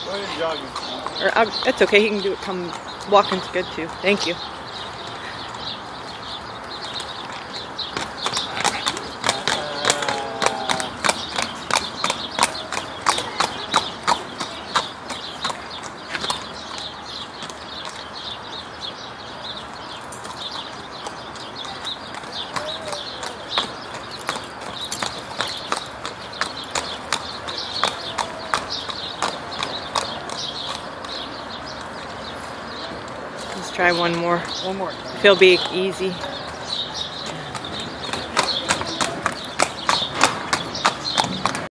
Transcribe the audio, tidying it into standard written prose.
Go ahead jogging. Or that's okay. He can do it. Come walking's good too. Thank you. Let's try one more. One more. If he'll be easy.